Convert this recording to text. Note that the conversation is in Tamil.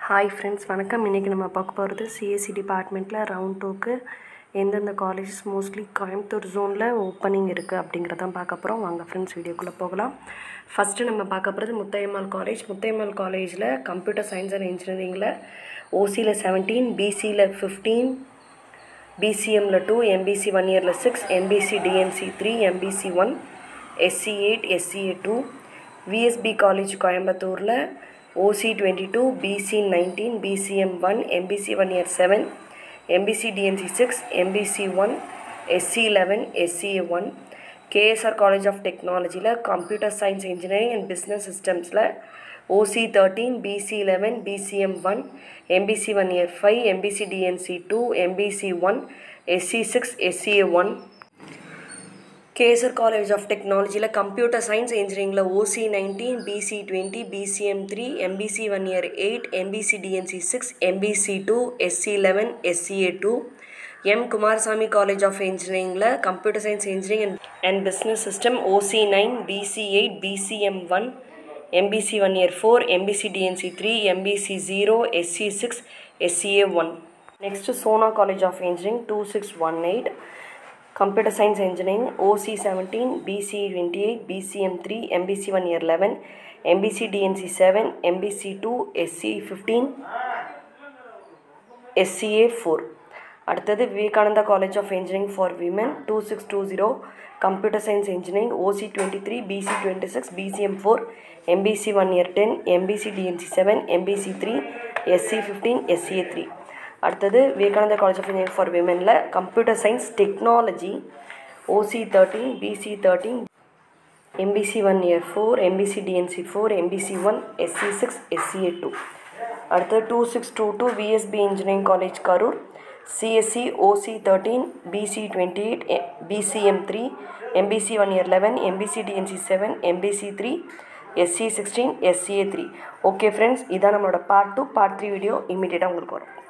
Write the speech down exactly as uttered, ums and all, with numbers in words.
ஹாய் ஃப்ரெண்ட்ஸ், வணக்கம். இன்றைக்கி நம்ம பார்க்க போகிறது சிஎஸ்சி டிபார்ட்மெண்ட்டில் ரவுண்ட் டூக்கு எந்தெந்த காலேஜஸ் மோஸ்ட்லி கோயம்புத்தூர் ஜோனில் ஓப்பனிங் இருக்குது அப்படிங்கிறதான் பார்க்க போகிறோம். வாங்க ஃப்ரெண்ட்ஸ், வீடியோக்குள்ளே போகலாம். ஃபஸ்ட்டு நம்ம பார்க்க போகிறது முத்தையம்மாள் காலேஜ். முத்தையம்மாள் காலேஜில் கம்ப்யூட்டர் சயின்ஸ் அண்ட் இன்ஜினியரிங்கில் ஓசியில் செவன்டீன், பிசியில் ஃபிஃப்டீன், பிசிஎம்மில் டூ, எம்பிசி ஒன் இயரில் six, MBC DNC three, MBC one, SC eight, SCA two. VSP college கோயம்புத்தூரில் OC twenty two, BC nineteen, BCM one, MBC one year seven, MBC DNC six, MBC one, SC eleven, SCA one. KSR college of டெக்னாலஜியில் computer science engineering and business சிஸ்டம்ஸில் OC thirteen, BC eleven, BCM one, MBC one year five, MBC DNC two, MBC one, SC six, SCA one. KSR college of டெக்னாலஜியில் கம்ப்யூட்டர் சயின்ஸ் இன்ஜினியரிங்கில் OC nineteen, BC twenty, BCM three, MBC one year eight, MBC DNC six, MBC two, SC eleven, SCA two. M Kumarasamy college of இன்ஜினியரிங்கில் computer science engineering and business system OC nine, BC eight, BCM one, MBC one year four, MBC DNC three, MBC zero, SC six, SCA one. Next Sona college of engineering two six one eight, Computer Science Engineering, O C seventeen, B C twenty-eight, B C M three, M B C one year eleven, M B C D N C seven, M B C two, S C fifteen, S C A four. அடுத்தது Vivekananda college of engineering for women two six two zero, computer science engineering O C twenty-three, B C twenty-six, B C M four, M B C one year ten, M B C D N C seven, M B C three, S C fifteen, S C A three. அடுத்தது Vivekananda college of engineering for விமெனில் computer science technology OC thirteen, BC thirteen, MBC one year four, MBC DNC four, MBC one, SC six, SCA two. அடுத்தது two six two two VSP engineering college Karur, CSC OC thirteen, BC twenty eight, BCM three, MBC one year eleven, MBC DNC seven, MBC three, SC sixteen, SCA three. Okay friends, இதான் நம்மளோட part two. Part three video இமீடியட்டாக உங்களுக்கு வரும்.